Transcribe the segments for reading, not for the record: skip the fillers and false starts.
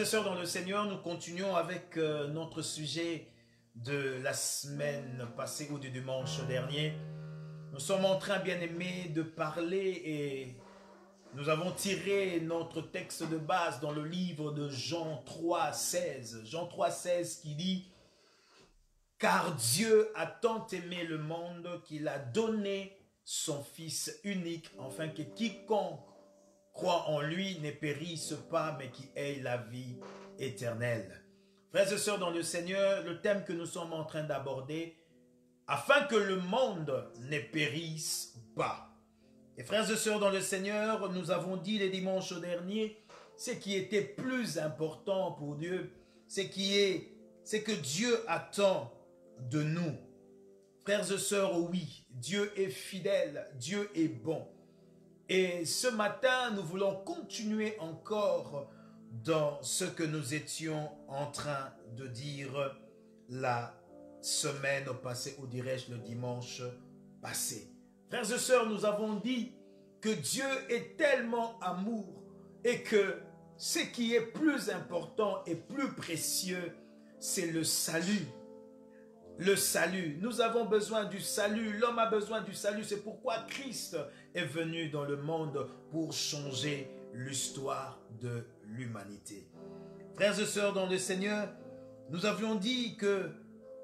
et sœurs dans le Seigneur, nous continuons avec notre sujet de la semaine passée ou du dimanche dernier. Nous sommes en train, bien aimés, de parler et nous avons tiré notre texte de base dans le livre de Jean 3,16. Jean 3,16 qui dit « Car Dieu a tant aimé le monde qu'il a donné son Fils unique, afin que quiconque croit en lui ne périsse pas, mais qui ait la vie éternelle. » Frères et sœurs dans le Seigneur, le thème que nous sommes en train d'aborder, afin que le monde ne périsse pas. Et frères et sœurs dans le Seigneur, nous avons dit les dimanches derniers, ce qui était plus important pour Dieu, c'est que Dieu attend de nous. Frères et sœurs, oui, Dieu est fidèle, Dieu est bon. Et ce matin, nous voulons continuer encore dans ce que nous étions en train de dire la semaine passée, ou dirais-je le dimanche passé. Frères et sœurs, nous avons dit que Dieu est tellement amour et que ce qui est plus important et plus précieux, c'est le salut. Le salut. Nous avons besoin du salut. L'homme a besoin du salut. C'est pourquoi Christ est venu dans le monde pour changer l'histoire de l'humanité. Frères et sœurs dans le Seigneur, nous avions dit que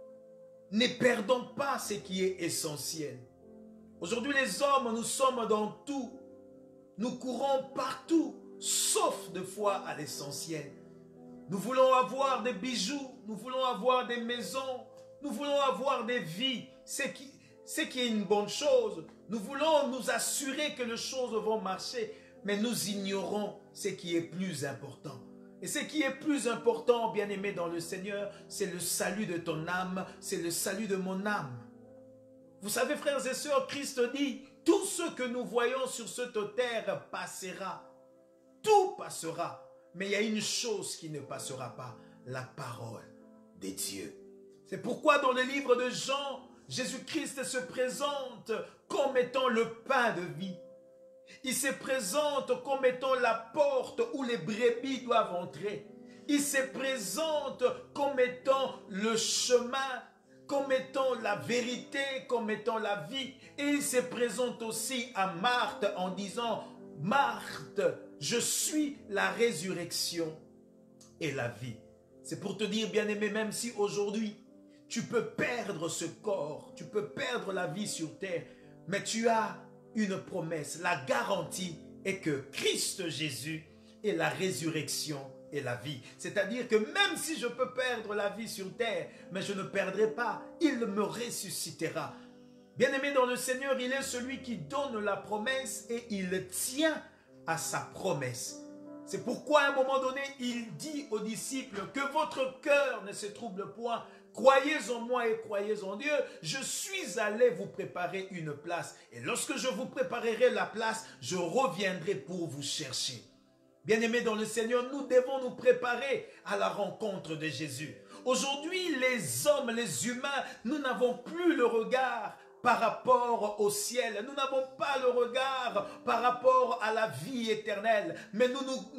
ne perdons pas ce qui est essentiel. Aujourd'hui, les hommes, nous sommes dans tout. Nous courons partout, sauf de fois à l'essentiel. Nous voulons avoir des bijoux, nous voulons avoir des maisons, nous voulons avoir des vies, ce qui est une bonne chose. Nous voulons nous assurer que les choses vont marcher, mais nous ignorons ce qui est plus important. Et ce qui est plus important, bien-aimé dans le Seigneur, c'est le salut de ton âme, c'est le salut de mon âme. Vous savez, frères et sœurs, Christ dit, tout ce que nous voyons sur cette terre passera. Tout passera. Mais il y a une chose qui ne passera pas, la parole de Dieu. C'est pourquoi dans le livre de Jean, Jésus-Christ se présente comme étant le pain de vie. Il se présente comme étant la porte où les brebis doivent entrer. Il se présente comme étant le chemin, comme étant la vérité, comme étant la vie. Et il se présente aussi à Marthe en disant, « Marthe, je suis la résurrection et la vie. » C'est pour te dire, bien-aimé, même si aujourd'hui, tu peux perdre ce corps, tu peux perdre la vie sur terre, mais tu as une promesse. La garantie est que Christ Jésus est la résurrection et la vie. C'est-à-dire que même si je peux perdre la vie sur terre, mais je ne perdrai pas, il me ressuscitera. Bien-aimé dans le Seigneur, il est celui qui donne la promesse et il tient à sa promesse. C'est pourquoi à un moment donné, il dit aux disciples que votre cœur ne se trouble point. Croyez en moi et croyez en Dieu. Je suis allé vous préparer une place. Et lorsque je vous préparerai la place, je reviendrai pour vous chercher. Bien-aimés dans le Seigneur, nous devons nous préparer à la rencontre de Jésus. Aujourd'hui, les hommes, les humains, nous n'avons plus le regard par rapport au ciel. Nous n'avons pas le regard par rapport à la vie éternelle. Mais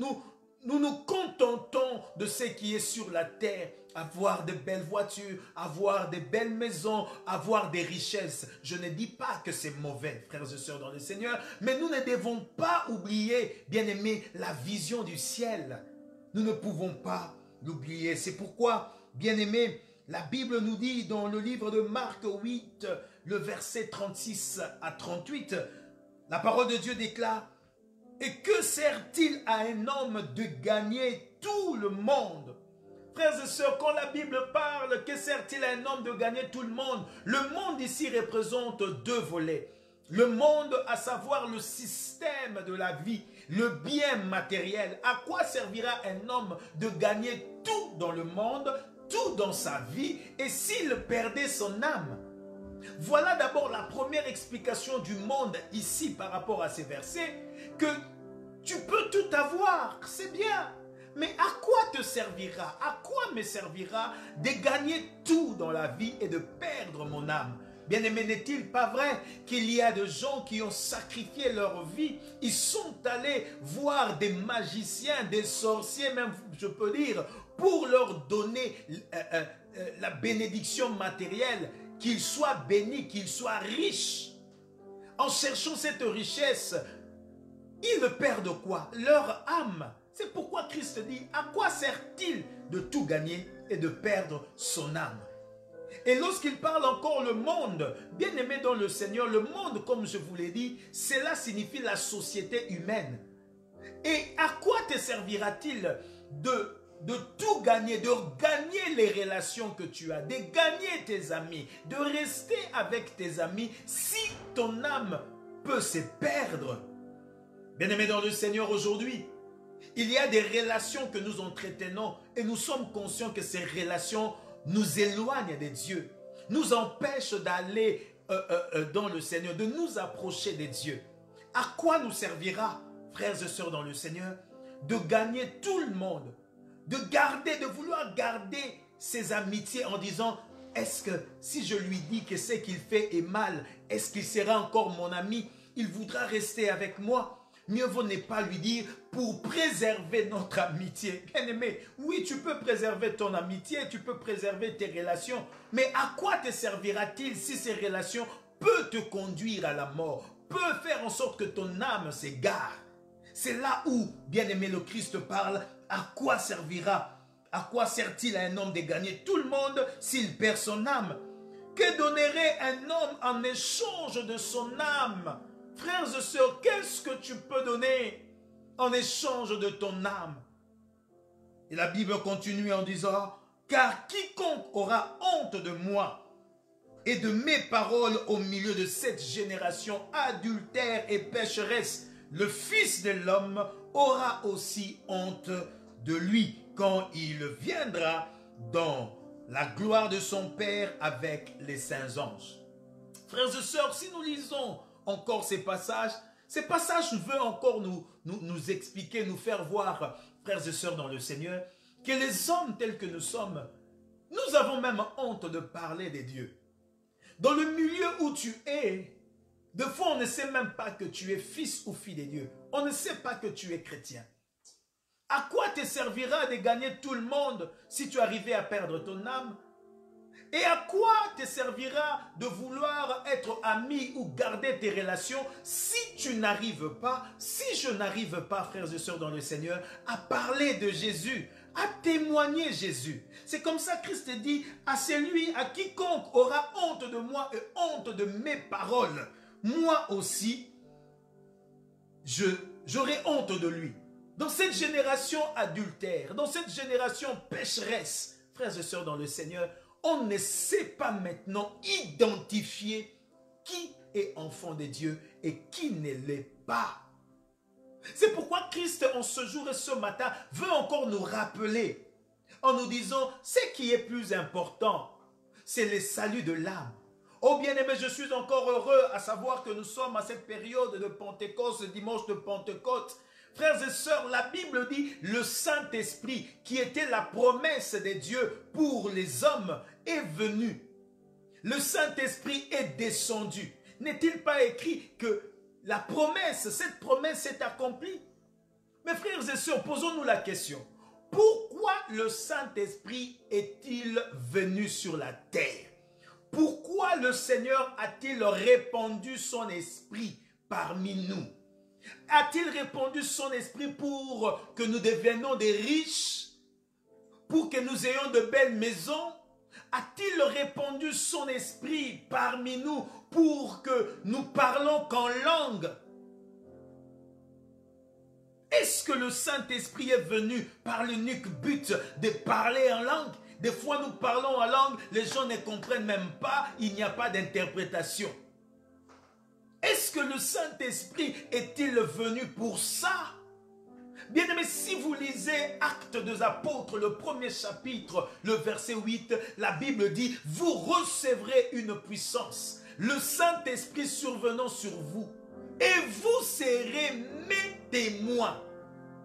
nous nous contentons de ce qui est sur la terre. Avoir de belles voitures, avoir de belles maisons, avoir des richesses. Je ne dis pas que c'est mauvais, frères et sœurs dans le Seigneur, mais nous ne devons pas oublier, bien-aimés, la vision du ciel. Nous ne pouvons pas l'oublier. C'est pourquoi, bien-aimés, la Bible nous dit dans le livre de Marc 8, le verset 36 à 38, la parole de Dieu déclare, « Et que sert-il à un homme de gagner tout le monde ?» Frères et sœurs, quand la Bible parle, que sert-il à un homme de gagner tout le monde? Le monde ici représente deux volets. Le monde, à savoir le système de la vie, le bien matériel. À quoi servira un homme de gagner tout dans le monde, tout dans sa vie, et s'il perdait son âme? Voilà d'abord la première explication du monde ici par rapport à ces versets, que tu peux tout avoir, c'est bien. Mais à quoi te servira, à quoi me servira de gagner tout dans la vie et de perdre mon âme? Bien-aimé, n'est-il pas vrai qu'il y a des gens qui ont sacrifié leur vie? Ils sont allés voir des magiciens, des sorciers même, je peux dire, pour leur donner la bénédiction matérielle, qu'ils soient bénis, qu'ils soient riches. En cherchant cette richesse, ils ne perdent quoi? Leur âme. C'est pourquoi Christ dit, à quoi sert-il de tout gagner et de perdre son âme? Et lorsqu'il parle encore le monde, bien aimé dans le Seigneur, le monde, comme je vous l'ai dit, cela signifie la société humaine. Et à quoi te servira-t-il de tout gagner, de gagner les relations que tu as, de gagner tes amis, de rester avec tes amis si ton âme peut se perdre? Bien aimé dans le Seigneur, aujourd'hui, il y a des relations que nous entretenons et nous sommes conscients que ces relations nous éloignent de Dieu, nous empêchent d'aller dans le Seigneur, de nous approcher de Dieu. À quoi nous servira, frères et sœurs dans le Seigneur, de gagner tout le monde, de vouloir garder ses amitiés en disant, est-ce que si je lui dis que ce qu'il fait est mal, est-ce qu'il sera encore mon ami? Il voudra rester avec moi? Mieux vaut ne pas lui dire pour préserver notre amitié. Bien-aimé, oui, tu peux préserver ton amitié, tu peux préserver tes relations, mais à quoi te servira-t-il si ces relations peuvent te conduire à la mort, peuvent faire en sorte que ton âme s'égare? C'est là où, bien-aimé, le Christ parle, à quoi servira, à quoi sert-il à un homme de gagner tout le monde s'il perd son âme? Que donnerait un homme en échange de son âme? Frères et sœurs, qu'est-ce que tu peux donner en échange de ton âme? Et la Bible continue en disant, car quiconque aura honte de moi et de mes paroles au milieu de cette génération adultère et pécheresse, le Fils de l'homme aura aussi honte de lui quand il viendra dans la gloire de son Père avec les saints anges. Frères et sœurs, si nous lisons encore ces passages veulent encore nous expliquer, nous faire voir, frères et sœurs dans le Seigneur, que les hommes tels que nous sommes, nous avons même honte de parler de Dieu. Dans le milieu où tu es, des fois on ne sait même pas que tu es fils ou fille de Dieu. On ne sait pas que tu es chrétien. À quoi te servira de gagner tout le monde si tu arrivais à perdre ton âme? Et à quoi te servira de vouloir être ami ou garder tes relations si tu n'arrives pas, si je n'arrive pas, frères et sœurs dans le Seigneur, à parler de Jésus, à témoigner Jésus? C'est comme ça que Christ dit à celui, à quiconque aura honte de moi et honte de mes paroles, moi aussi, j'aurai honte de lui. Dans cette génération adultère, dans cette génération pécheresse, frères et sœurs dans le Seigneur, on ne sait pas maintenant identifier qui est enfant de Dieu et qui ne l'est pas. C'est pourquoi Christ, en ce jour et ce matin, veut encore nous rappeler en nous disant, ce qui est plus important, c'est le salut de l'âme. Oh bien-aimé, je suis encore heureux à savoir que nous sommes à cette période de Pentecôte, ce dimanche de Pentecôte. Frères et sœurs, la Bible dit le Saint-Esprit, qui était la promesse de Dieu pour les hommes, est venu. Le Saint-Esprit est descendu. N'est-il pas écrit que la promesse, cette promesse s'est accomplie? Mes frères et sœurs, posons-nous la question. Pourquoi le Saint-Esprit est-il venu sur la terre? Pourquoi le Seigneur a-t-il répandu son esprit parmi nous? A-t-il répandu son esprit pour que nous devenions des riches? Pour que nous ayons de belles maisons? A-t-il répandu son esprit parmi nous pour que nous parlons qu'en langue? Est-ce que le Saint-Esprit est venu par l'unique but de parler en langue? Des fois nous parlons en langue, les gens ne comprennent même pas, il n'y a pas d'interprétation. Est-ce que le Saint-Esprit est-il venu pour ça? Bien-aimés, si vous lisez Actes des Apôtres, le premier chapitre, le verset 8, la Bible dit, vous recevrez une puissance, le Saint-Esprit survenant sur vous, et vous serez mes témoins.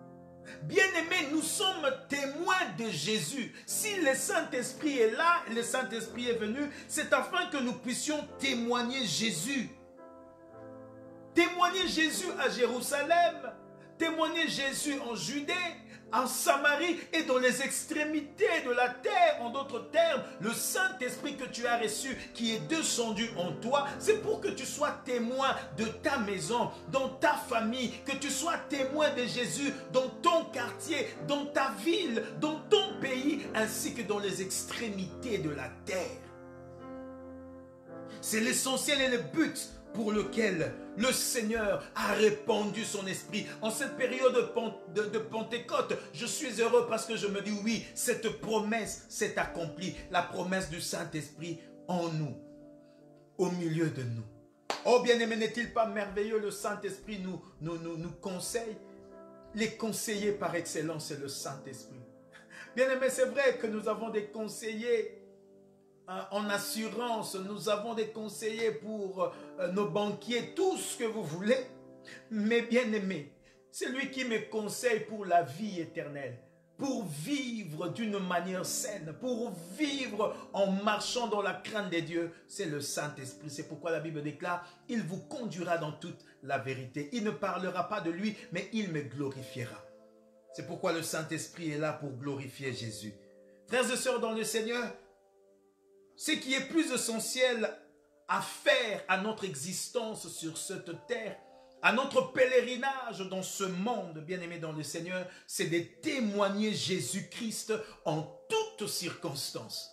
Bien-aimés, nous sommes témoins de Jésus. Si le Saint-Esprit est là, le Saint-Esprit est venu, c'est afin que nous puissions témoigner Jésus. Témoigner Jésus à Jérusalem, témoigner Jésus en Judée, en Samarie et dans les extrémités de la terre. En d'autres termes, le Saint-Esprit que tu as reçu, qui est descendu en toi, c'est pour que tu sois témoin de ta maison, dans ta famille, que tu sois témoin de Jésus dans ton quartier, dans ta ville, dans ton pays, ainsi que dans les extrémités de la terre. C'est l'essentiel et le but pour lequel le Seigneur a répandu son esprit. En cette période de Pentecôte, je suis heureux parce que je me dis oui, cette promesse s'est accomplie. La promesse du Saint-Esprit en nous, au milieu de nous. Oh bien-aimé, n'est-il pas merveilleux? Le Saint-Esprit nous conseille. Les conseillers par excellence, c'est le Saint-Esprit. Bien-aimé, c'est vrai que nous avons des conseillers en assurance, nous avons des conseillers pour nos banquiers, tout ce que vous voulez. Mais bien aimé, c'est lui qui me conseille pour la vie éternelle, pour vivre d'une manière saine, pour vivre en marchant dans la crainte de Dieu. C'est le Saint-Esprit. C'est pourquoi la Bible déclare, il vous conduira dans toute la vérité. Il ne parlera pas de lui, mais il me glorifiera. C'est pourquoi le Saint-Esprit est là pour glorifier Jésus. Frères et sœurs dans le Seigneur, ce qui est plus essentiel à faire à notre existence sur cette terre, à notre pèlerinage dans ce monde, bien-aimé dans le Seigneur, c'est de témoigner Jésus-Christ en toutes circonstances.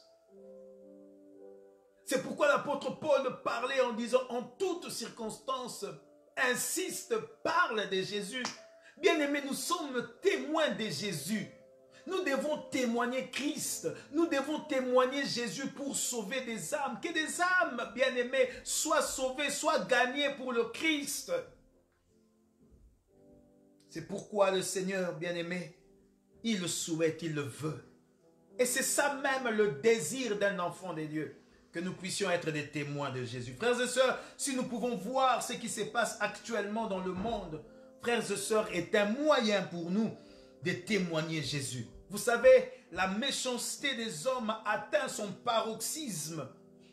C'est pourquoi l'apôtre Paul parlait en disant en toutes circonstances, insiste, parle de Jésus. Bien-aimé, nous sommes témoins de Jésus. Nous devons témoigner Christ. Nous devons témoigner Jésus pour sauver des âmes. Que des âmes, bien-aimées, soient sauvées, soient gagnées pour le Christ. C'est pourquoi le Seigneur, bien-aimé, il le souhaite, il le veut. Et c'est ça même le désir d'un enfant de Dieu, que nous puissions être des témoins de Jésus. Frères et sœurs, si nous pouvons voir ce qui se passe actuellement dans le monde, frères et sœurs, est un moyen pour nous de témoigner Jésus. Vous savez, la méchanceté des hommes atteint son paroxysme.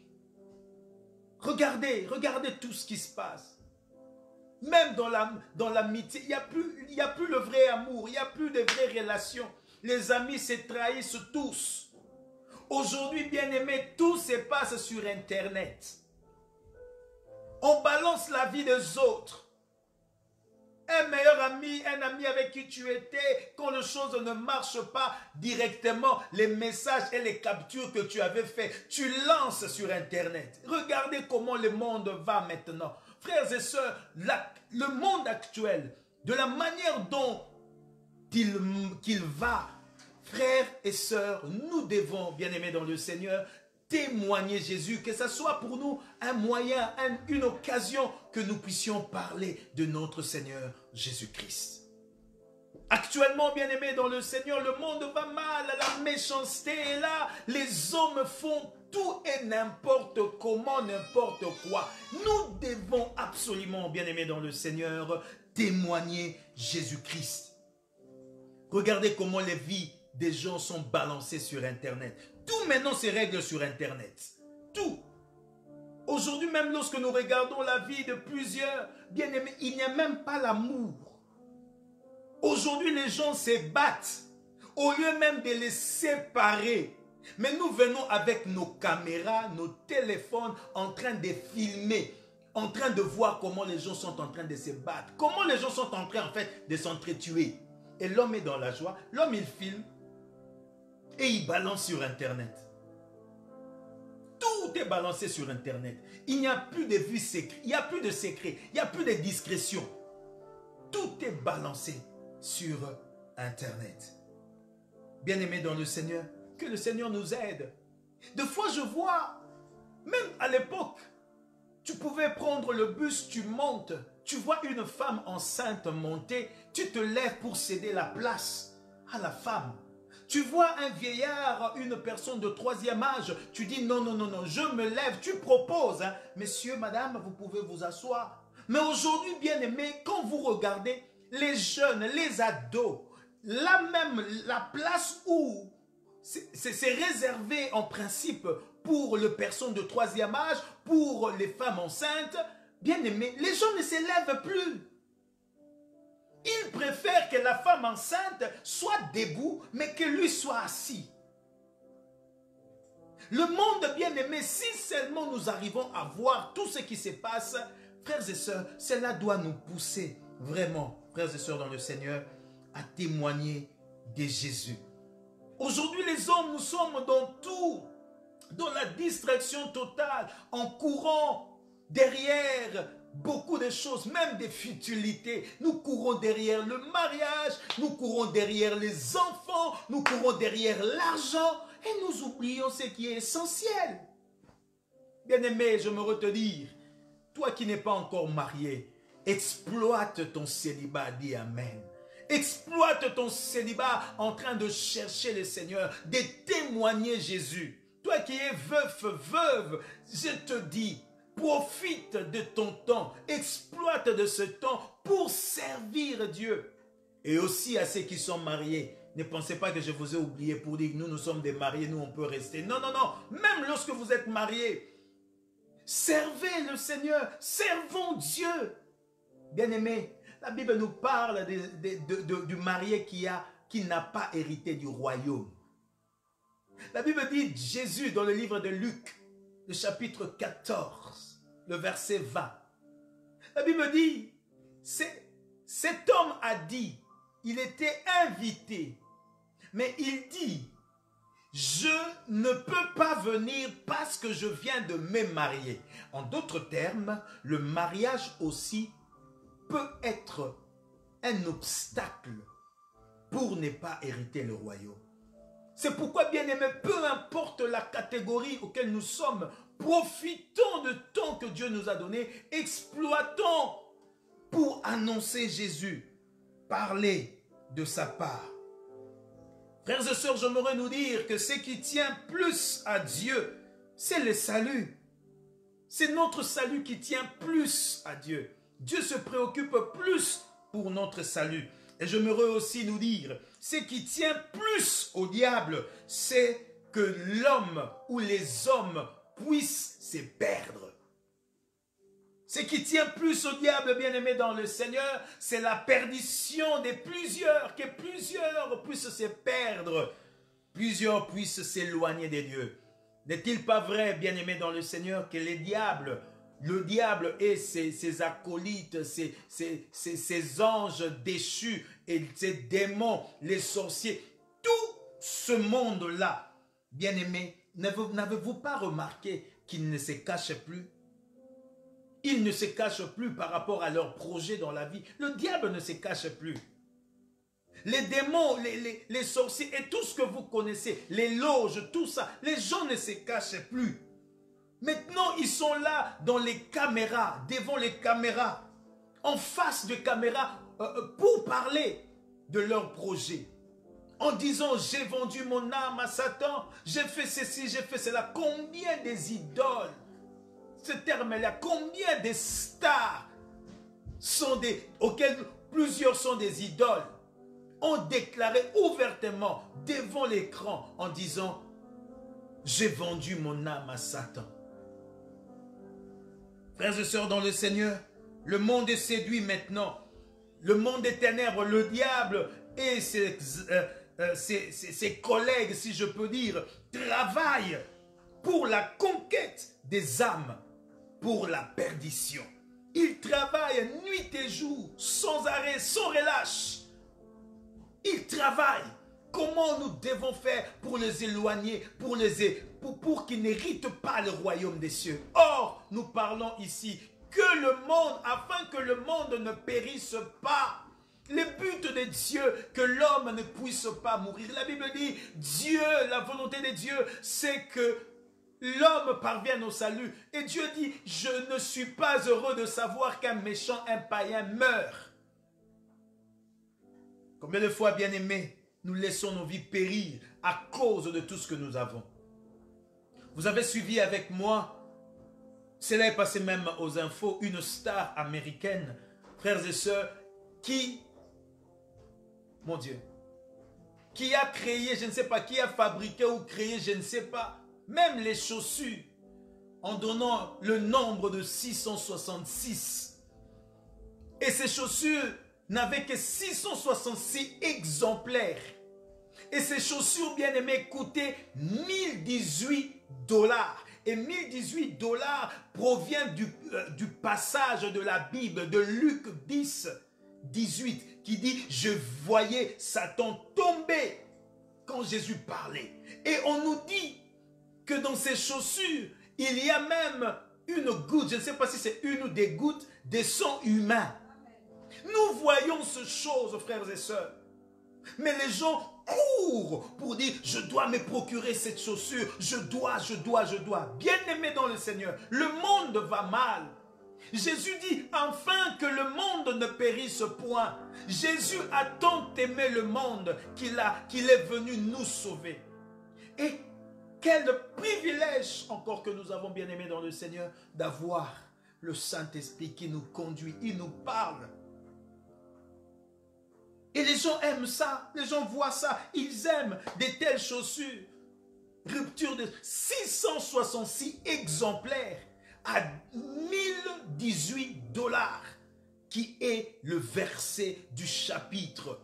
Regardez tout ce qui se passe. Même dans l'amitié, il n'y a plus le vrai amour, il n'y a plus de vraies relations. Les amis se trahissent tous. Aujourd'hui, bien-aimés, tout se passe sur Internet. On balance la vie des autres. Un meilleur ami, un ami avec qui tu étais, quand les choses ne marchent pas directement, les messages et les captures que tu avais fait, tu lances sur Internet. Regardez comment le monde va maintenant. Frères et sœurs, le monde actuel, de la manière dont qu'il va, frères et sœurs, nous devons, bien-aimés dans le Seigneur, témoigner Jésus, que ce soit pour nous un moyen, une occasion que nous puissions parler de notre Seigneur Jésus-Christ. Actuellement, bien-aimés dans le Seigneur, le monde va mal, la méchanceté est là, les hommes font tout et n'importe comment, n'importe quoi. Nous devons absolument, bien-aimés dans le Seigneur, témoigner Jésus-Christ. Regardez comment les vies des gens sont balancées sur Internet. Tout maintenant se règle sur Internet. Tout. Aujourd'hui, même lorsque nous regardons la vie de plusieurs, bien-aimés, il n'y a même pas l'amour. Aujourd'hui, les gens se battent. Au lieu même de les séparer. Mais nous venons avec nos caméras, nos téléphones, en train de filmer. En train de voir comment les gens sont en train de se battre. Comment les gens sont en train, en fait, de s'entretuer. Et l'homme est dans la joie. L'homme, il filme. Et il balance sur Internet. Tout est balancé sur Internet. Il n'y a plus de vie secrète. Il n'y a plus de secret. Il n'y a plus de discrétion. Tout est balancé sur Internet. Bien-aimés dans le Seigneur, que le Seigneur nous aide. Des fois, je vois, même à l'époque, tu pouvais prendre le bus, tu montes, tu vois une femme enceinte monter, tu te lèves pour céder la place à la femme. Tu vois un vieillard, une personne de 3e âge, tu dis non, non, non, non, je me lève, tu proposes. Hein. Messieurs, madame, vous pouvez vous asseoir. Mais aujourd'hui, bien aimé, quand vous regardez les jeunes, les ados, là même, la place où c'est réservé en principe pour les personnes de troisième âge, pour les femmes enceintes, bien aimés, les gens ne s'élèvent plus. Ils préfèrent que la femme enceinte soit debout, mais que lui soit assis. Le monde bien-aimé, si seulement nous arrivons à voir tout ce qui se passe, frères et sœurs, cela doit nous pousser vraiment, frères et sœurs dans le Seigneur, à témoigner de Jésus. Aujourd'hui, les hommes, nous sommes dans tout, dans la distraction totale, en courant derrière beaucoup de choses, même des futilités. Nous courons derrière le mariage, nous courons derrière les enfants, nous courons derrière l'argent et nous oublions ce qui est essentiel. Bien-aimé, je me retenir, toi qui n'es pas encore marié, exploite ton célibat, dis Amen. Exploite ton célibat en train de chercher le Seigneur, de témoigner Jésus. Toi qui es veuf, veuve, je te dis, profite de ton temps, exploite de ce temps pour servir Dieu. Et aussi à ceux qui sont mariés, ne pensez pas que je vous ai oublié pour dire que nous sommes des mariés, nous on peut rester. Non, non, non, même lorsque vous êtes mariés, servez le Seigneur, servons Dieu. Bien-aimés, la Bible nous parle du marié qui n'a pas hérité du royaume. La Bible dit, Jésus, dans le livre de Luc, le chapitre 14, le verset 20. La Bible dit, cet homme a dit, il était invité, mais il dit, je ne peux pas venir parce que je viens de me marier. En d'autres termes, le mariage aussi peut être un obstacle pour ne pas hériter le royaume. C'est pourquoi, bien-aimés, peu importe la catégorie auquel nous sommes, profitons du temps que Dieu nous a donné, exploitons pour annoncer Jésus, parler de sa part. Frères et sœurs, j'aimerais nous dire que ce qui tient plus à Dieu, c'est le salut. C'est notre salut qui tient plus à Dieu. Dieu se préoccupe plus pour notre salut. Et j'aimerais aussi nous dire, ce qui tient plus au diable, c'est que l'homme ou les hommes puissent se perdre. Ce qui tient plus au diable, bien-aimé dans le Seigneur, c'est la perdition de plusieurs, que plusieurs puissent se perdre, plusieurs puissent s'éloigner de Dieu. N'est-il pas vrai, bien-aimé dans le Seigneur, que le diable et ses acolytes, ses anges déchus et ses démons, les sorciers, tout ce monde-là, bien-aimé, n'avez-vous pas remarqué qu'ils ne se cachent plus? Ils ne se cachent plus par rapport à leur projet dans la vie. Le diable ne se cache plus. Les démons, les sorciers et tout ce que vous connaissez, les loges, tout ça, les gens ne se cachent plus. Maintenant, ils sont là dans les caméras, devant les caméras, en face de caméras, pour parler de leur projet. En disant, j'ai vendu mon âme à Satan, j'ai fait ceci, j'ai fait cela. Combien des idoles, ce terme-là, combien de stars auxquelles plusieurs sont des idoles, ont déclaré ouvertement devant l'écran en disant, j'ai vendu mon âme à Satan. Frères et sœurs dans le Seigneur, le monde est séduit maintenant. Le monde des ténèbres, le diable et ses collègues, si je peux dire, travaillent pour la conquête des âmes, pour la perdition. Ils travaillent nuit et jour, sans arrêt, sans relâche. Ils travaillent. Comment nous devons faire pour les éloigner, pour qu'ils n'héritent pas le royaume des cieux? Or, nous parlons ici que le monde, afin que le monde ne périsse pas. Le but de Dieu, que l'homme ne puisse pas mourir. La Bible dit, Dieu, la volonté de Dieu, c'est que l'homme parvienne au salut. Et Dieu dit, je ne suis pas heureux de savoir qu'un méchant, un païen meurt. Combien de fois, bien-aimés, nous laissons nos vies périr à cause de tout ce que nous avons. Vous avez suivi avec moi, cela est passé même aux infos, une star américaine, frères et sœurs, qui, mon Dieu, qui a créé, je ne sais pas, qui a fabriqué ou créé, je ne sais pas, même les chaussures, en donnant le nombre de 666. Et ces chaussures n'avaient que 666 exemplaires. Et ces chaussures, bien aimées, coûtaient 1018 $. Et 1018 $ provient du passage de la Bible de Luc 10, 18, qui dit « Je voyais Satan tomber » quand Jésus parlait. Et on nous dit que dans ces chaussures, il y a même une goutte, je ne sais pas si c'est une ou des gouttes de sang humain. Nous voyons ces choses, frères et sœurs. Mais les gens courent pour dire, je dois me procurer cette chaussure, je dois. Bien-aimé dans le Seigneur, le monde va mal. Jésus dit, afin que le monde ne périsse point. Jésus a tant aimé le monde qu'il est venu nous sauver. Et quel privilège encore que nous avons, bien-aimé dans le Seigneur, d'avoir le Saint-Esprit qui nous conduit, il nous parle. Et les gens aiment ça, les gens voient ça, ils aiment de telles chaussures. Rupture de 666 exemplaires à 1018 $, qui est le verset du chapitre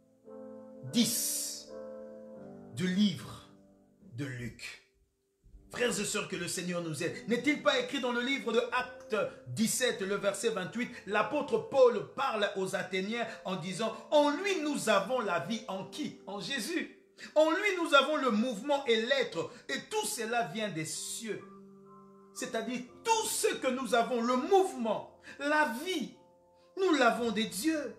10 du livre de Luc. Frères et sœurs, que le Seigneur nous aide. N'est-il pas écrit dans le livre de Actes 17, le verset 28, l'apôtre Paul parle aux Athéniens en disant « En lui nous avons la vie. » En qui? En Jésus. En lui nous avons le mouvement et l'être. Et tout cela vient des cieux. C'est-à-dire tout ce que nous avons, le mouvement, la vie, nous l'avons des dieux.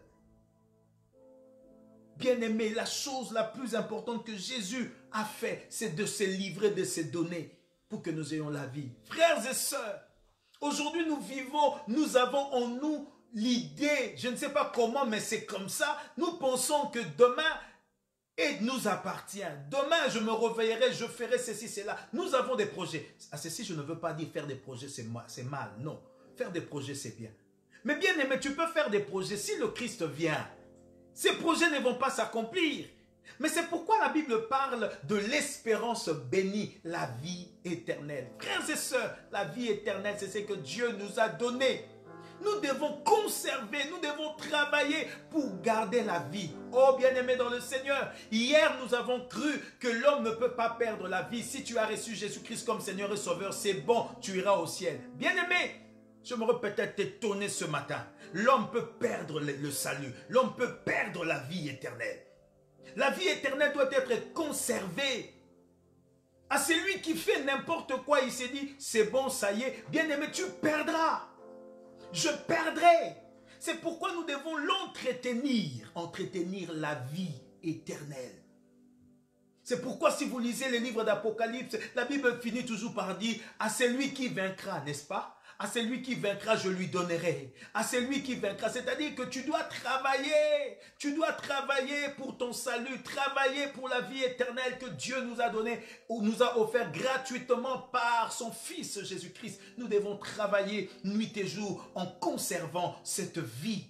Bien-aimé, la chose la plus importante que Jésus a fait, c'est de se livrer, de se donner pour que nous ayons la vie. Frères et sœurs, aujourd'hui nous vivons, nous avons en nous l'idée, je ne sais pas comment, mais c'est comme ça. Nous pensons que demain, et nous appartient. Demain, je me réveillerai, je ferai ceci, cela. Nous avons des projets. À ceci, je ne veux pas dire faire des projets, c'est mal. Non, faire des projets, c'est bien. Mais bien aimé, tu peux faire des projets. Si le Christ vient, ces projets ne vont pas s'accomplir. Mais c'est pourquoi la Bible parle de l'espérance bénie, la vie éternelle. Frères et sœurs, la vie éternelle, c'est ce que Dieu nous a donné. Nous devons conserver, nous devons travailler pour garder la vie. Oh bien-aimé dans le Seigneur, hier nous avons cru que l'homme ne peut pas perdre la vie. Si tu as reçu Jésus-Christ comme Seigneur et Sauveur, c'est bon, tu iras au ciel. Bien-aimé, je me peut-être étonné ce matin. L'homme peut perdre le salut, l'homme peut perdre la vie éternelle. La vie éternelle doit être conservée. À celui qui fait n'importe quoi, il s'est dit, c'est bon, ça y est, bien-aimé, tu perdras. Je perdrai. C'est pourquoi nous devons l'entretenir, entretenir la vie éternelle. C'est pourquoi si vous lisez les livres d'Apocalypse, la Bible finit toujours par dire, à celui qui vaincra, n'est-ce pas? À celui qui vaincra, je lui donnerai. À celui qui vaincra, c'est-à-dire que tu dois travailler. Tu dois travailler pour ton salut, travailler pour la vie éternelle que Dieu nous a donnée, ou nous a offert gratuitement par son Fils Jésus-Christ. Nous devons travailler nuit et jour en conservant cette vie.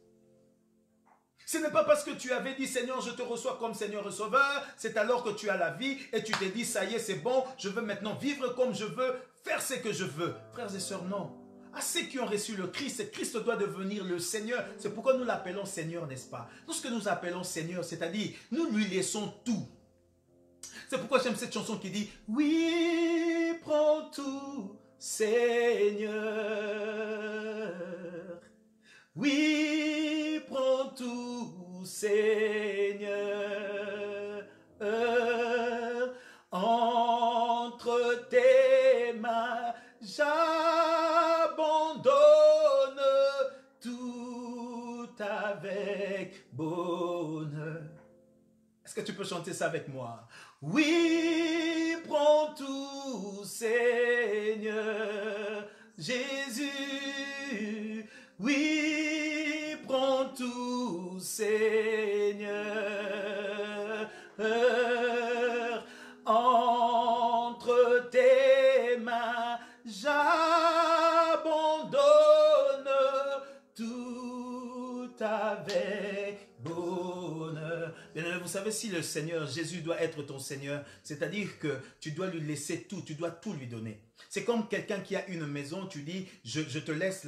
Ce n'est pas parce que tu avais dit, Seigneur, je te reçois comme Seigneur et Sauveur, c'est alors que tu as la vie et tu t'es dit, ça y est, c'est bon, je veux maintenant vivre comme je veux, faire ce que je veux. Frères et sœurs, non. À ceux qui ont reçu le Christ, Christ doit devenir le Seigneur. C'est pourquoi nous l'appelons Seigneur, n'est-ce pas? Tout ce que nous appelons Seigneur, c'est-à-dire, nous lui laissons tout. C'est pourquoi j'aime cette chanson qui dit, oui, prends tout, Seigneur. Oui, prends tout, Seigneur, entre tes mains, j'abandonne tout avec bonheur. Est-ce que tu peux chanter ça avec moi? Oui, prends tout, Seigneur, Jésus. Oui, prends tout, Seigneur, entre tes mains, j'abandonne tout avec bonheur. Bien, vous vous savez, si le Seigneur, Jésus doit être ton Seigneur, c'est-à-dire que tu dois lui laisser tout, tu dois tout lui donner. C'est comme quelqu'un qui a une maison, tu dis, je te laisse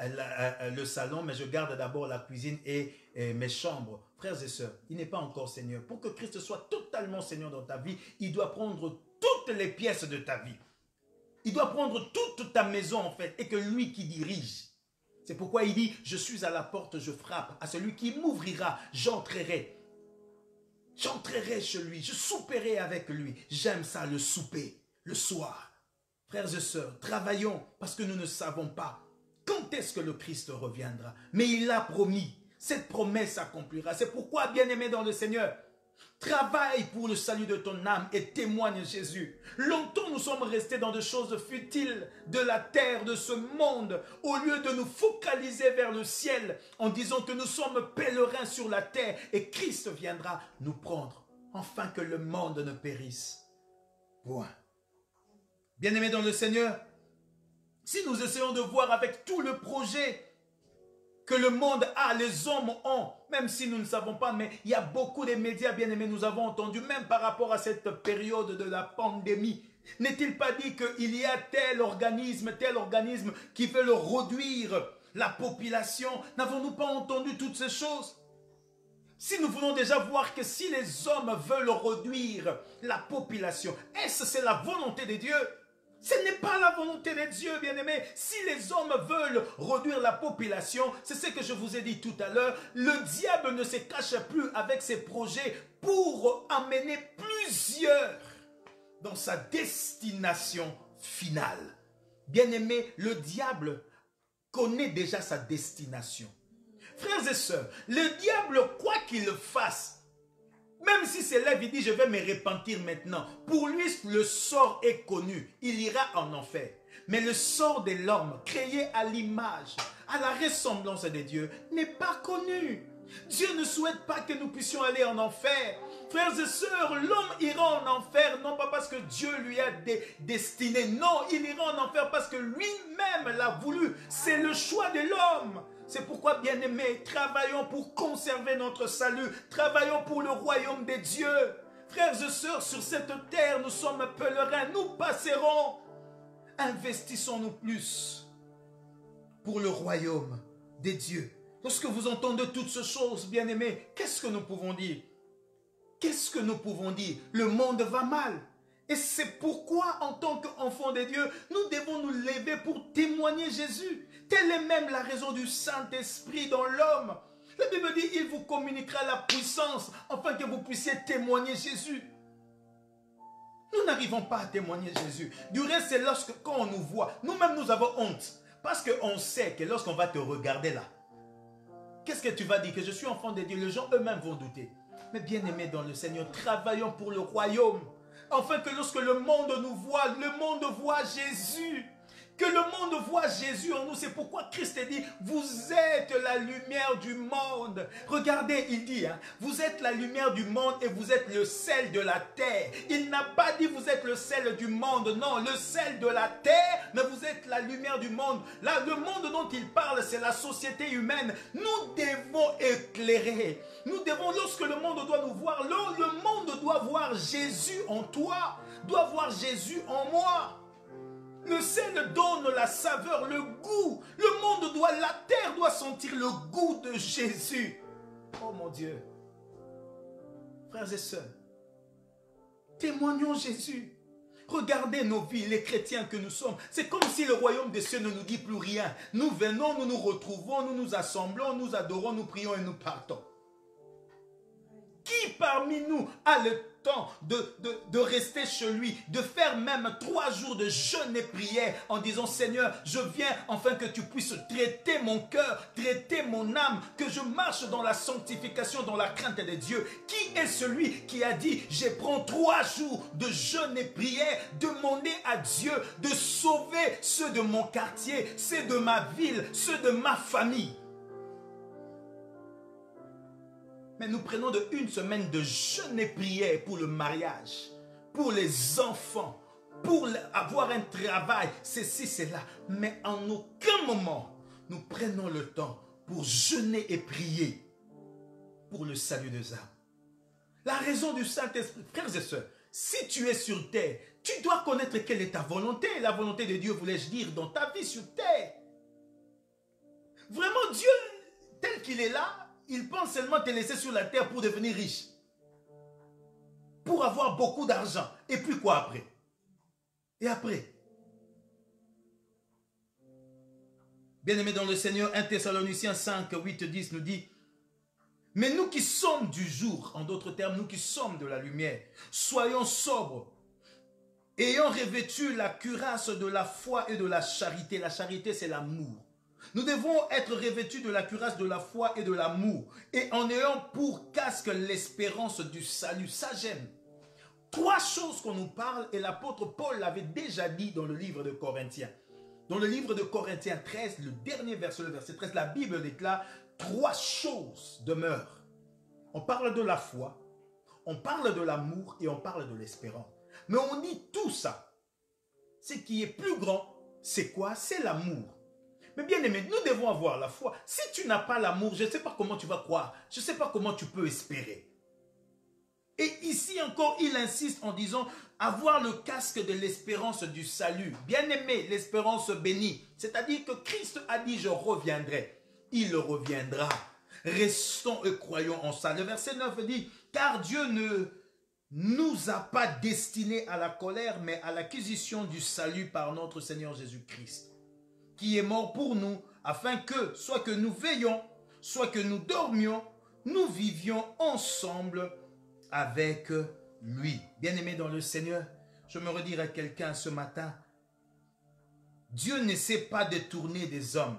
le salon, mais je garde d'abord la cuisine et mes chambres. Frères et sœurs, il n'est pas encore Seigneur. Pour que Christ soit totalement Seigneur dans ta vie, il doit prendre toutes les pièces de ta vie. Il doit prendre toute ta maison en fait, et que lui qui dirige. C'est pourquoi il dit, je suis à la porte, je frappe. À celui qui m'ouvrira, j'entrerai. J'entrerai chez lui, je souperai avec lui. J'aime ça, le souper, le soir. Frères et sœurs, travaillons parce que nous ne savons pas quand est-ce que le Christ reviendra. Mais il l'a promis, cette promesse s'accomplira. C'est pourquoi, bien-aimé dans le Seigneur, travaille pour le salut de ton âme et témoigne Jésus. Longtemps nous sommes restés dans des choses futiles de la terre, de ce monde, au lieu de nous focaliser vers le ciel en disant que nous sommes pèlerins sur la terre et Christ viendra nous prendre, afin que le monde ne périsse. Point. Bien-aimés dans le Seigneur, si nous essayons de voir avec tout le projet que le monde a, les hommes ont, même si nous ne savons pas, mais il y a beaucoup de médias, bien-aimés, nous avons entendu, même par rapport à cette période de la pandémie, n'est-il pas dit qu'il y a tel organisme qui veut réduire la population? N'avons-nous pas entendu toutes ces choses? Si nous voulons déjà voir que si les hommes veulent réduire la population, est-ce que c'est la volonté de Dieu? Ce n'est pas la volonté de Dieu, bien-aimés. Si les hommes veulent réduire la population, c'est ce que je vous ai dit tout à l'heure, le diable ne se cache plus avec ses projets pour amener plusieurs dans sa destination finale. Bien-aimés, le diable connaît déjà sa destination. Frères et sœurs, le diable, quoi qu'il fasse, même si c'est là, il dit, je vais me repentir maintenant. Pour lui, le sort est connu. Il ira en enfer. Mais le sort de l'homme, créé à l'image, à la ressemblance de Dieu, n'est pas connu. Dieu ne souhaite pas que nous puissions aller en enfer. Frères et sœurs, l'homme ira en enfer, non pas parce que Dieu lui a destiné. Non, il ira en enfer parce que lui-même l'a voulu. C'est le choix de l'homme. C'est pourquoi, bien-aimés, travaillons pour conserver notre salut. Travaillons pour le royaume de Dieu. Frères et sœurs, sur cette terre, nous sommes pèlerins. Nous passerons. Investissons-nous plus pour le royaume de Dieu. Lorsque vous entendez toutes ces choses, bien-aimés, qu'est-ce que nous pouvons dire? Qu'est-ce que nous pouvons dire? Le monde va mal. Et c'est pourquoi, en tant qu'enfants de Dieu, nous devons nous lever pour témoigner Jésus. Telle est même la raison du Saint-Esprit dans l'homme. La Bible dit, il vous communiquera la puissance, afin que vous puissiez témoigner Jésus. Nous n'arrivons pas à témoigner Jésus. Du reste, c'est quand on nous voit, nous-mêmes nous avons honte. Parce qu'on sait que lorsqu'on va te regarder là, qu'est-ce que tu vas dire? Que je suis enfant de Dieu. Les gens eux-mêmes vont douter. Mais bien aimés dans le Seigneur, travaillons pour le royaume. Afin que lorsque le monde nous voit, le monde voit Jésus. Que le monde voit Jésus en nous. C'est pourquoi Christ dit, vous êtes la lumière du monde. Regardez, il dit, vous êtes la lumière du monde et vous êtes le sel de la terre. Il n'a pas dit vous êtes le sel du monde. Non, le sel de la terre, mais vous êtes la lumière du monde. Là, le monde dont il parle, c'est la société humaine. Nous devons éclairer. Nous devons, lorsque le monde doit nous voir, le monde doit voir Jésus en toi, doit voir Jésus en moi. Le sel donne la saveur, le goût. Le monde la terre doit sentir le goût de Jésus. Oh mon Dieu. Frères et sœurs, témoignons Jésus. Regardez nos vies, les chrétiens que nous sommes. C'est comme si le royaume des cieux ne nous dit plus rien. Nous venons, nous nous retrouvons, nous nous assemblons, nous adorons, nous prions et nous partons. Qui parmi nous a le temps de rester chez lui, de faire même 3 jours de jeûne et prière en disant Seigneur, je viens afin que tu puisses traiter mon cœur, traiter mon âme, que je marche dans la sanctification, dans la crainte de Dieu. Qui est celui qui a dit je prends 3 jours de jeûne et prière, demander à Dieu de sauver ceux de mon quartier, ceux de ma ville, ceux de ma famille? Mais nous prenons une semaine de jeûne et prière pour le mariage, pour les enfants, pour avoir un travail, ceci, cela. Mais en aucun moment, nous prenons le temps pour jeûner et prier pour le salut des âmes. La raison du Saint-Esprit, frères et sœurs, si tu es sur terre, tu dois connaître quelle est ta volonté. La volonté de Dieu, voulais-je dire, dans ta vie sur terre. Vraiment, Dieu, tel qu'il est là, il pense seulement te laisser sur la terre pour devenir riche. Pour avoir beaucoup d'argent. Et puis quoi après? Et après? Bien-aimés dans le Seigneur, 1 Thessaloniciens 5, 8, 10 nous dit: mais nous qui sommes du jour, en d'autres termes, nous qui sommes de la lumière, soyons sobres, ayant revêtu la cuirasse de la foi et de la charité. La charité, c'est l'amour. Nous devons être revêtus de la cuirasse de la foi et de l'amour, et en ayant pour casque l'espérance du salut. Ça, j'aime. 3 choses qu'on nous parle, et l'apôtre Paul l'avait déjà dit dans le livre de Corinthiens. Dans le livre de Corinthiens 13, le dernier verset, le verset 13, la Bible déclare: 3 choses demeurent. On parle de la foi, on parle de l'amour et on parle de l'espérance. Mais on dit tout ça. Ce qui est plus grand, c'est quoi? C'est l'amour. Mais bien aimé, nous devons avoir la foi. Si tu n'as pas l'amour, je ne sais pas comment tu vas croire. Je ne sais pas comment tu peux espérer. Et ici encore, il insiste en disant avoir le casque de l'espérance du salut. Bien aimé, l'espérance bénie. C'est-à-dire que Christ a dit: je reviendrai. Il reviendra. Restons et croyons en ça. Le verset 9 dit: car Dieu ne nous a pas destinés à la colère, mais à l'acquisition du salut par notre Seigneur Jésus-Christ, qui est mort pour nous, afin que, soit que nous veillions, soit que nous dormions, nous vivions ensemble avec lui. Bien-aimé dans le Seigneur, je me redis à quelqu'un ce matin: Dieu ne sait pas détourner des hommes.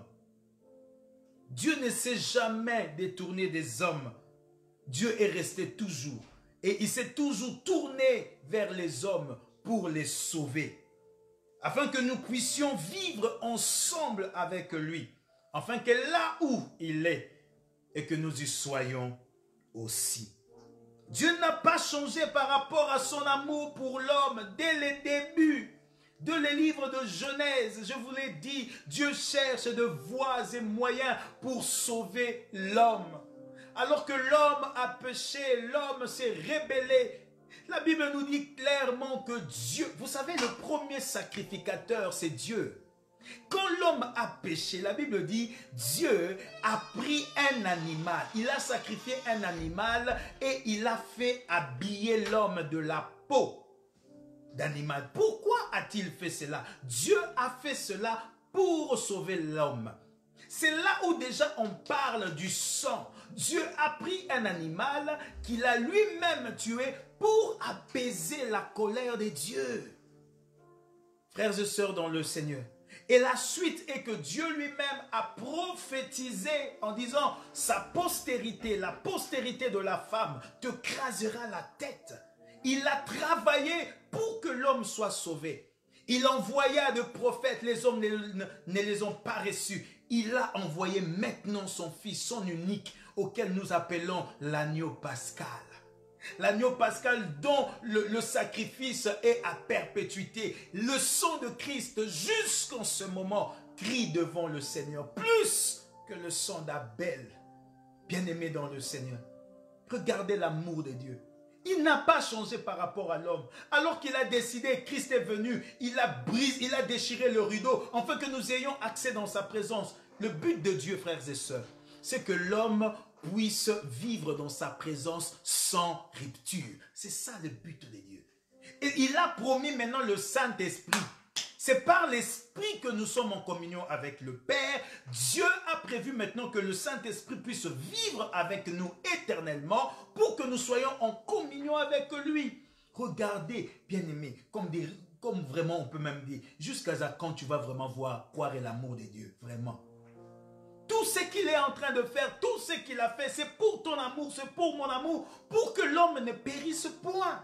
Dieu ne s'est jamais détourné des hommes. Dieu est resté toujours. Et il s'est toujours tourné vers les hommes pour les sauver. Afin que nous puissions vivre ensemble avec lui. Afin que là où il est, et que nous y soyons aussi. Dieu n'a pas changé par rapport à son amour pour l'homme dès les débuts. De les livres de Genèse, je vous l'ai dit, Dieu cherche de voies et moyens pour sauver l'homme. Alors que l'homme a péché, l'homme s'est rébellé. La Bible nous dit clairement que Dieu, vous savez, le premier sacrificateur, c'est Dieu. Quand l'homme a péché, la Bible dit, Dieu a pris un animal. Il a sacrifié un animal et il a fait habiller l'homme de la peau d'animal. Pourquoi a-t-il fait cela? Dieu a fait cela pour sauver l'homme. C'est là où déjà on parle du sang. Dieu a pris un animal qu'il a lui-même tué pour apaiser la colère de Dieu. Frères et sœurs dans le Seigneur. Et la suite est que Dieu lui-même a prophétisé en disant: sa postérité, la postérité de la femme, te crasera la tête. Il a travaillé pour que l'homme soit sauvé. Il envoya de prophètes, les hommes ne les ont pas reçus. Il a envoyé maintenant son fils, son unique, auquel nous appelons l'agneau pascal. L'agneau pascal dont le sacrifice est à perpétuité. Le sang de Christ jusqu'en ce moment crie devant le Seigneur. Plus que le sang d'Abel. Bien-aimé dans le Seigneur. Regardez l'amour de Dieu. Il n'a pas changé par rapport à l'homme. Alors qu'il a décidé, Christ est venu, il a déchiré le rideau, afin que nous ayons accès dans sa présence. Le but de Dieu, frères et sœurs, c'est que l'homme puisse vivre dans sa présence sans rupture. C'est ça le but de Dieu. Et il a promis maintenant le Saint-Esprit. C'est par l'Esprit que nous sommes en communion avec le Père. Dieu a prévu maintenant que le Saint-Esprit puisse vivre avec nous éternellement pour que nous soyons en communion avec lui. Regardez, bien-aimés, comme vraiment on peut même dire, jusqu'à quand tu vas vraiment croire l'amour de Dieu, vraiment. Tout ce qu'il est en train de faire, tout ce qu'il a fait, c'est pour ton amour, c'est pour mon amour, pour que l'homme ne périsse point.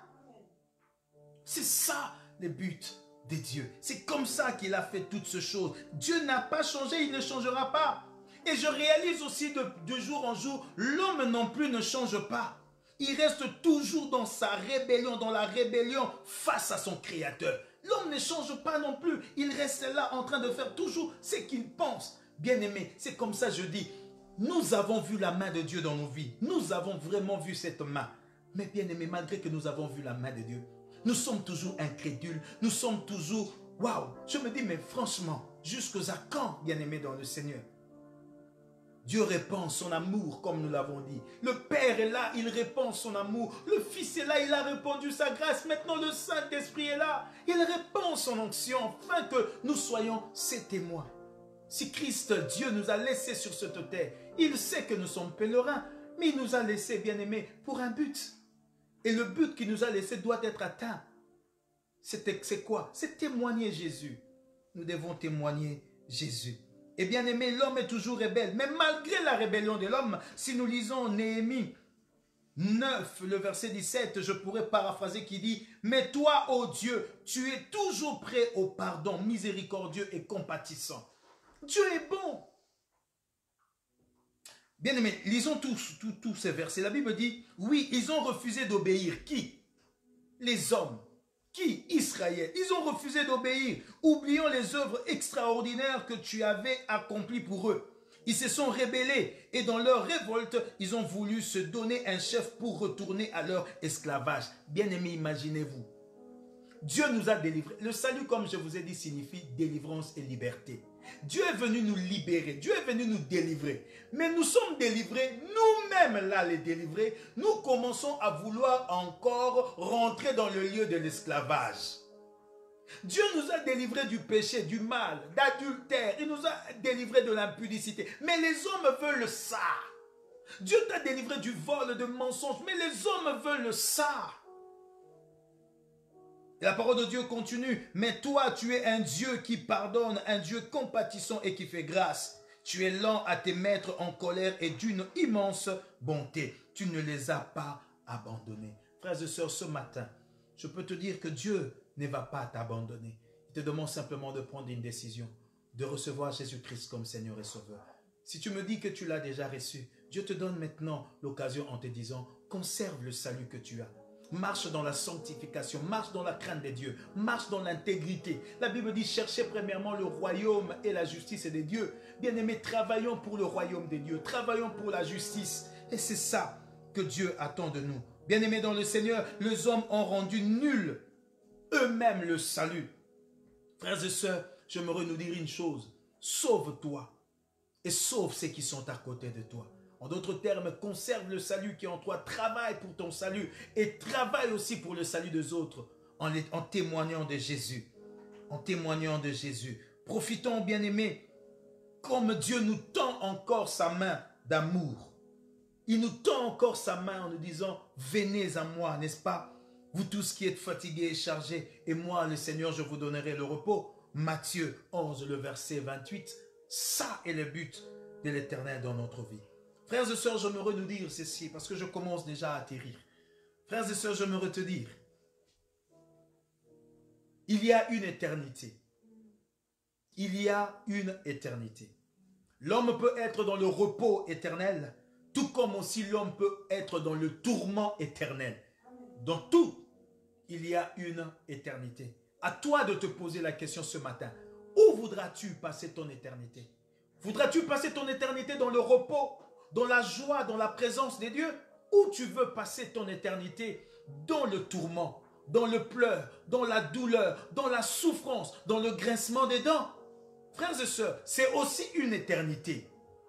C'est ça le but de Dieu. C'est comme ça qu'il a fait toutes ces choses. Dieu n'a pas changé, il ne changera pas. Et je réalise aussi de jour en jour, l'homme non plus ne change pas. Il reste toujours dans sa rébellion, dans la rébellion face à son Créateur. L'homme ne change pas non plus. Il reste là en train de faire toujours ce qu'il pense. Bien-aimé, c'est comme ça je dis, nous avons vu la main de Dieu dans nos vies. Nous avons vraiment vu cette main. Mais bien aimé, malgré que nous avons vu la main de Dieu, nous sommes toujours incrédules, nous sommes toujours, waouh, je me dis, mais franchement, jusqu'à quand, bien aimé dans le Seigneur? Dieu répand son amour, comme nous l'avons dit. Le Père est là, il répand son amour. Le Fils est là, il a répandu sa grâce. Maintenant, le Saint-Esprit est là. Il répand son onction, afin que nous soyons ses témoins. Si Christ, Dieu, nous a laissés sur cette terre, il sait que nous sommes pèlerins, mais il nous a laissés, bien-aimés, pour un but. Et le but qu'il nous a laissé doit être atteint. C'est quoi? C'est témoigner Jésus. Nous devons témoigner Jésus. Et bien aimé, l'homme est toujours rebelle. Mais malgré la rébellion de l'homme, si nous lisons Néhémie 9, le verset 17, je pourrais paraphraser qui dit « Mais toi, ô Dieu, tu es toujours prêt au pardon, miséricordieux et compatissant. » Dieu est bon. Bien aimé, lisons tous ces versets. La Bible dit « Oui, ils ont refusé d'obéir. » Qui? Les hommes. Qui? Israël. Ils ont refusé d'obéir, oubliant les œuvres extraordinaires que tu avais accomplies pour eux. Ils se sont rébellés et dans leur révolte, ils ont voulu se donner un chef pour retourner à leur esclavage. Bien-aimés, imaginez-vous. Dieu nous a délivrés. Le salut, comme je vous ai dit, signifie délivrance et liberté. Dieu est venu nous libérer. Dieu est venu nous délivrer. Mais nous sommes délivrés, nous-mêmes là les délivrés, nous commençons à vouloir encore rentrer dans le lieu de l'esclavage. Dieu nous a délivrés du péché, du mal, d'adultère. Il nous a délivrés de l'impudicité. Mais les hommes veulent ça. Dieu t'a délivré du vol, de mensonges. Mais les hommes veulent ça. Et la parole de Dieu continue. Mais toi, tu es un Dieu qui pardonne, un Dieu compatissant et qui fait grâce. Tu es lent à te mettre en colère et d'une immense bonté. Tu ne les as pas abandonnés. Frères et sœurs, ce matin, je peux te dire que Dieu ne va pas t'abandonner. Il te demande simplement de prendre une décision, de recevoir Jésus-Christ comme Seigneur et Sauveur. Si tu me dis que tu l'as déjà reçu, Dieu te donne maintenant l'occasion en te disant, conserve le salut que tu as. Marche dans la sanctification, marche dans la crainte de Dieu, marche dans l'intégrité. La Bible dit, cherchez premièrement le royaume et la justice de Dieu. Bien-aimés, travaillons pour le royaume de Dieu, travaillons pour la justice. Et c'est ça que Dieu attend de nous. Bien-aimés dans le Seigneur, les hommes ont rendu nul eux-mêmes le salut. Frères et sœurs, j'aimerais nous dire une chose. Sauve-toi et sauve ceux qui sont à côté de toi. En d'autres termes, conserve le salut qui est en toi, travaille pour ton salut et travaille aussi pour le salut des autres en témoignant de Jésus. En témoignant de Jésus. Profitons, bien-aimés, comme Dieu nous tend encore sa main d'amour. Il nous tend encore sa main en nous disant, venez à moi, n'est-ce pas? Vous tous qui êtes fatigués et chargés, et moi, le Seigneur, je vous donnerai le repos. Matthieu 11, le verset 28. Ça est le but de l'Éternel dans notre vie. Frères et sœurs, j'aimerais nous dire ceci, parce que je commence déjà à atterrir. Frères et sœurs, j'aimerais te dire, il y a une éternité. Il y a une éternité. L'homme peut être dans le repos éternel, tout comme aussi l'homme peut être dans le tourment éternel. Dans tout, il y a une éternité. À toi de te poser la question ce matin. Où voudras-tu passer ton éternité? Voudras-tu passer ton éternité dans le repos, dans la joie, dans la présence de Dieu? Ou tu veux passer ton éternité dans le tourment, dans le pleur, dans la douleur, dans la souffrance, dans le grincement des dents? Frères et sœurs, c'est aussi une éternité.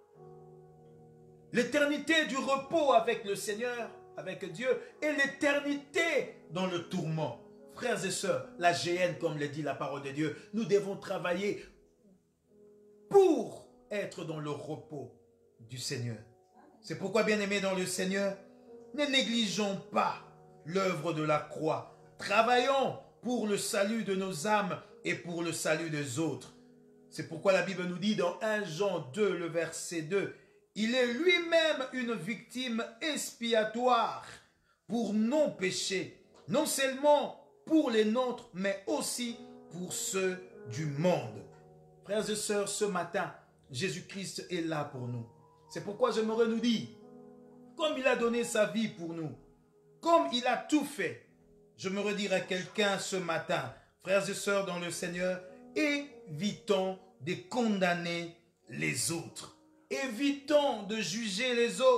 L'éternité du repos avec le Seigneur, avec Dieu, et l'éternité dans le tourment. Frères et sœurs, la géhenne, comme le dit la parole de Dieu, nous devons travailler pour être dans le repos du Seigneur. C'est pourquoi, bien-aimés dans le Seigneur, ne négligeons pas l'œuvre de la croix. Travaillons pour le salut de nos âmes et pour le salut des autres. C'est pourquoi la Bible nous dit dans 1 Jean 2, le verset 2, « Il est lui-même une victime expiatoire pour nos péchés, non seulement pour les nôtres, mais aussi pour ceux du monde. » Frères et sœurs, ce matin, Jésus-Christ est là pour nous. C'est pourquoi j'aimerais nous dire, comme il a donné sa vie pour nous, comme il a tout fait, j'aimerais dire à quelqu'un ce matin, frères et sœurs dans le Seigneur, évitons de condamner les autres. Évitons de juger les autres.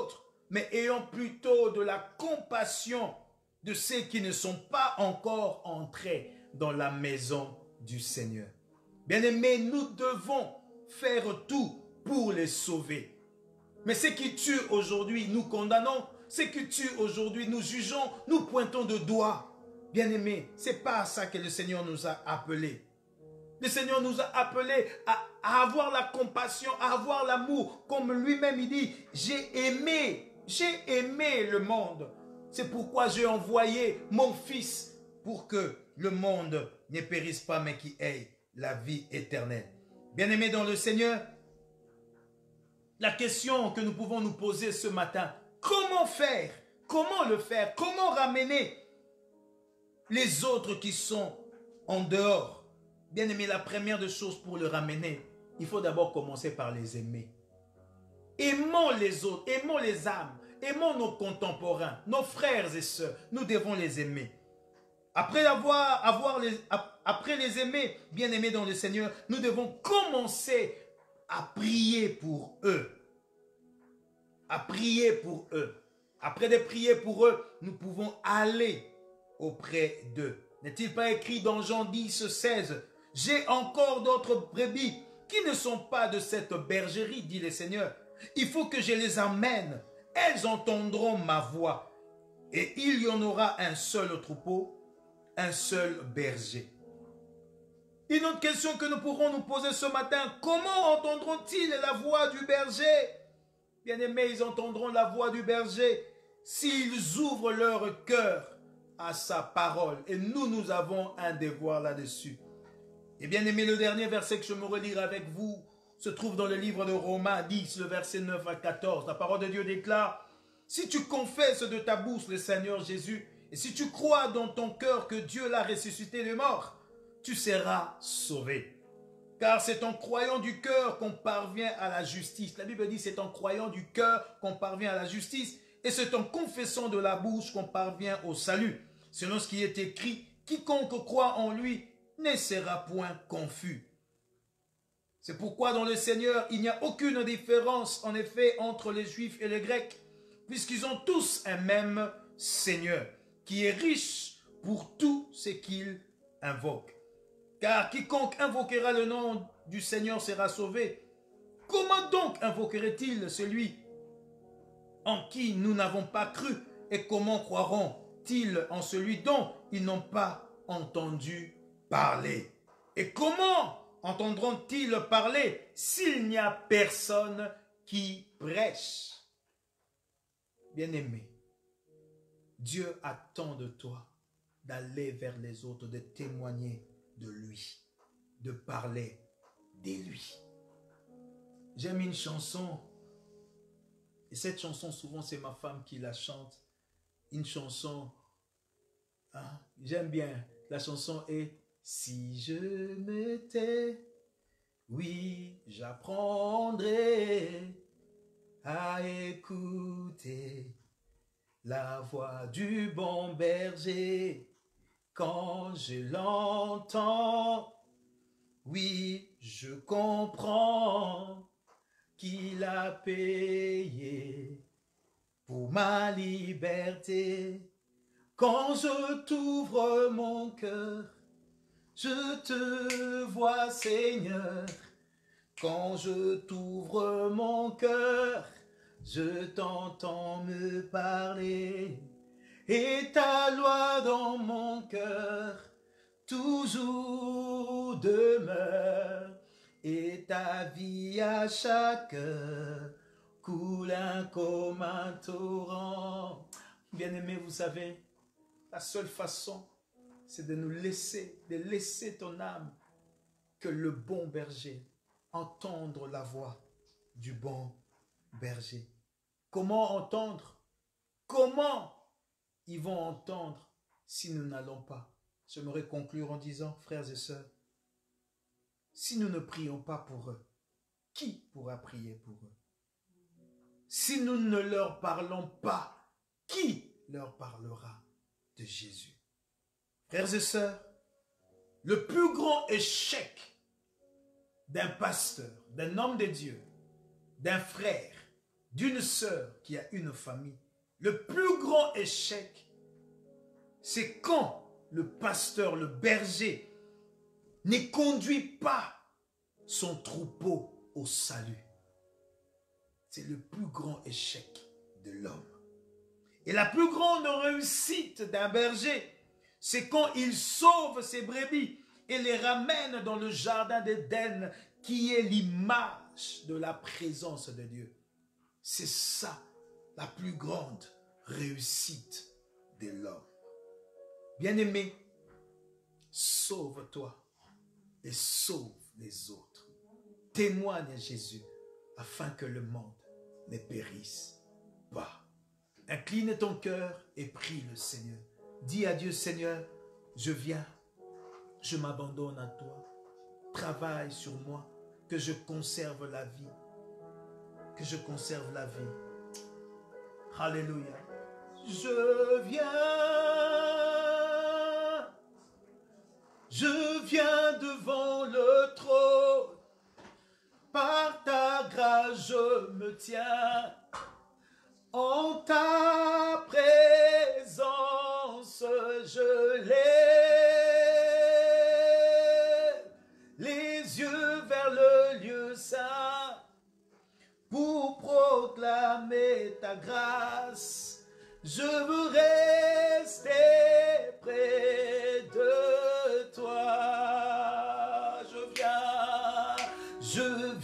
mais ayons plutôt de la compassion de ceux qui ne sont pas encore entrés dans la maison du Seigneur. Bien-aimés, nous devons faire tout pour les sauver. Mais ceux qui tuent aujourd'hui, nous condamnons. Ceux qui tuent aujourd'hui, nous jugeons, nous pointons de doigts. Bien-aimés, ce n'est pas à ça que le Seigneur nous a appelés. Le Seigneur nous a appelés à avoir la compassion, à avoir l'amour. Comme lui-même il dit, j'ai aimé le monde. C'est pourquoi j'ai envoyé mon Fils pour que le monde ne périsse pas, mais qu'il ait la vie éternelle. Bien-aimés dans le Seigneur, la question que nous pouvons nous poser ce matin, comment faire? Comment le faire? Comment ramener les autres qui sont en dehors? Bien-aimés, la première des choses pour le ramener, il faut d'abord commencer par les aimer. Aimons les autres, aimons les âmes, aimons nos contemporains, nos frères et sœurs. Nous devons les aimer. Après les aimer, bien-aimés dans le Seigneur, nous devons commencer à prier pour eux. À prier pour eux. Après de prier pour eux, nous pouvons aller auprès d'eux. N'est-il pas écrit dans Jean 10, 16 « J'ai encore d'autres brebis qui ne sont pas de cette bergerie, dit le Seigneur. Il faut que je les amène. Elles entendront ma voix. Et il y en aura un seul troupeau, un seul berger. » Une autre question que nous pourrons nous poser ce matin, comment entendront-ils la voix du berger? Bien-aimés, ils entendront la voix du berger s'ils ouvrent leur cœur à sa parole. Et nous avons un devoir là-dessus. Et bien-aimés, le dernier verset que je me relire avec vous se trouve dans le livre de Romains 10, le verset 9 à 14. La parole de Dieu déclare, « Si tu confesses de ta bouche le Seigneur Jésus, et si tu crois dans ton cœur que Dieu l'a ressuscité des morts, tu seras sauvé. Car c'est en croyant du cœur qu'on parvient à la justice. » La Bible dit c'est en croyant du cœur qu'on parvient à la justice. Et c'est en confessant de la bouche qu'on parvient au salut. Selon ce qui est écrit, quiconque croit en lui ne sera point confus. C'est pourquoi dans le Seigneur, il n'y a aucune différence en effet entre les Juifs et les Grecs, puisqu'ils ont tous un même Seigneur, qui est riche pour tout ce qu'ils invoquent. Car quiconque invoquera le nom du Seigneur sera sauvé. Comment donc invoquerait-il celui en qui nous n'avons pas cru? Et comment croiront-ils en celui dont ils n'ont pas entendu parler? Et comment entendront-ils parler s'il n'y a personne qui prêche? Bien-aimé, Dieu attend de toi d'aller vers les autres, de témoigner de lui, de parler de lui. J'aime une chanson, et cette chanson souvent c'est ma femme qui la chante, une chanson, hein, j'aime bien, la chanson est « Si je me tais, oui j'apprendrai à écouter la voix du bon berger. Quand je l'entends, oui, je comprends qu'il a payé pour ma liberté. Quand je t'ouvre mon cœur, je te vois, Seigneur. Quand je t'ouvre mon cœur, je t'entends me parler. Et ta loi dans mon cœur toujours demeure. Et ta vie à chaque heure coule comme un torrent. Bien-aimé, vous savez, la seule façon, c'est de nous laisser, de laisser ton âme, que le bon berger, entendre la voix du bon berger. Comment entendre? Comment ils vont entendre si nous n'allons pas? J'aimerais conclure en disant, frères et sœurs, si nous ne prions pas pour eux, qui pourra prier pour eux? Si nous ne leur parlons pas, qui leur parlera de Jésus? Frères et sœurs, le plus grand échec d'un pasteur, d'un homme de Dieu, d'un frère, d'une sœur qui a une famille, le plus grand échec, c'est quand le pasteur, le berger, ne conduit pas son troupeau au salut. C'est le plus grand échec de l'homme. Et la plus grande réussite d'un berger, c'est quand il sauve ses brebis et les ramène dans le jardin d'Éden, qui est l'image de la présence de Dieu. C'est ça, la plus grande réussite de l'homme. Bien-aimé, sauve-toi et sauve les autres. Témoigne à Jésus afin que le monde ne périsse pas. Incline ton cœur et prie le Seigneur. Dis à Dieu, Seigneur, je viens, je m'abandonne à toi. Travaille sur moi, que je conserve la vie. Que je conserve la vie. Alléluia. Je viens devant le trône. Par ta grâce, je me tiens. En ta présence, je lève les yeux vers le lieu saint pour proclamer ta grâce. Je veux rester près de toi. Je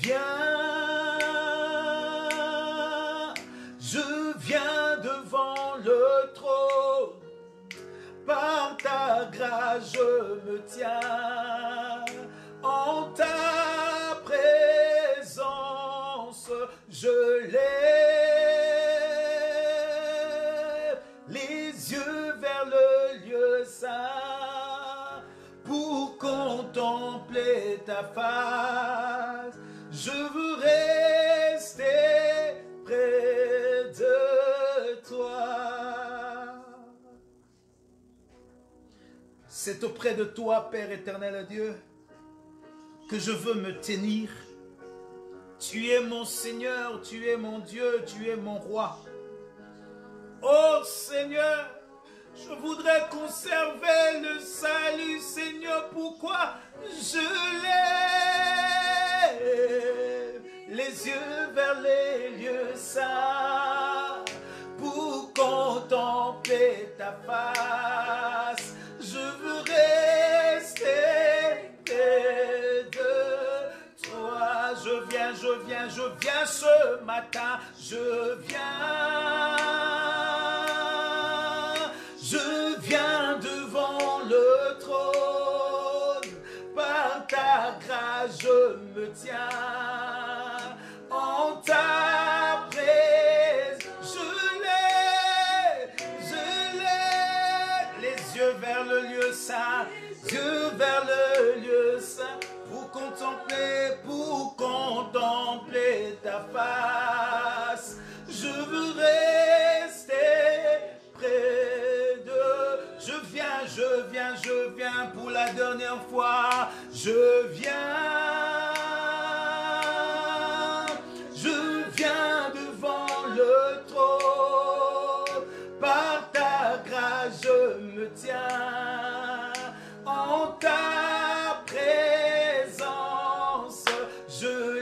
viens devant le trône. Par ta grâce, je me tiens. En ta présence, je lève les yeux vers le lieu saint pour contempler ta face. Je veux rester près de toi. C'est auprès de toi, Père éternel Dieu, que je veux me tenir. Tu es mon Seigneur, tu es mon Dieu, tu es mon roi. Oh Seigneur, je voudrais conserver le salut, Seigneur. Pourquoi je lève les yeux vers les lieux saints pour contempler ta face. Je veux rester près de toi. Je viens ce matin. Je viens devant le trône. Par ta grâce, je me tiens. En ta présence, je lève les yeux vers le lieu saint, yeux vers le lieu saint, pour contempler ta face. Je veux rester près de. Je viens pour la dernière fois. Je viens devant le trône. Par ta grâce, je me tiens. En ta présence, je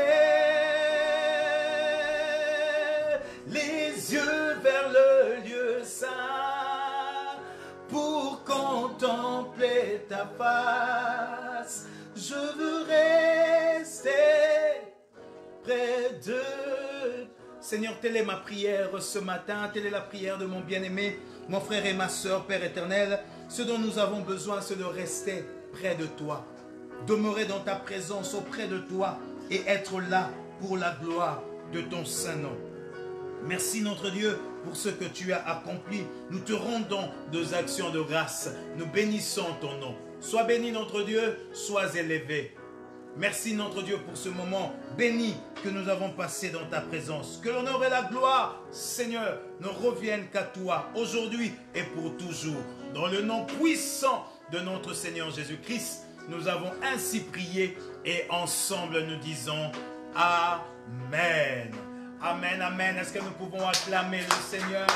lève les yeux vers le lieu saint pour contempler ta face. Je veux rester près de. Seigneur, telle est ma prière ce matin, telle est la prière de mon bien-aimé, mon frère et ma soeur, Père éternel. Ce dont nous avons besoin, c'est de rester près de toi, demeurer dans ta présence auprès de toi et être là pour la gloire de ton saint nom. Merci notre Dieu pour ce que tu as accompli. Nous te rendons deux actions de grâce. Nous bénissons ton nom. Sois béni notre Dieu, sois élevé. Merci notre Dieu pour ce moment béni que nous avons passé dans ta présence. Que l'honneur et la gloire, Seigneur, ne reviennent qu'à toi aujourd'hui et pour toujours. Dans le nom puissant de notre Seigneur Jésus-Christ, nous avons ainsi prié et ensemble nous disons Amen. Amen, amen. Est-ce que nous pouvons acclamer le Seigneur?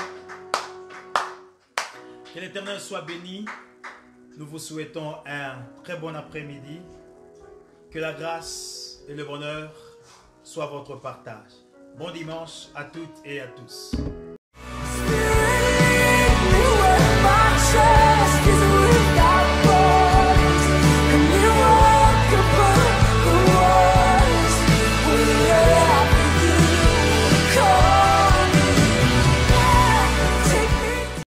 Que l'Éternel soit béni. Nous vous souhaitons un très bon après-midi. Que la grâce et le bonheur soient votre partage. Bon dimanche à toutes et à tous.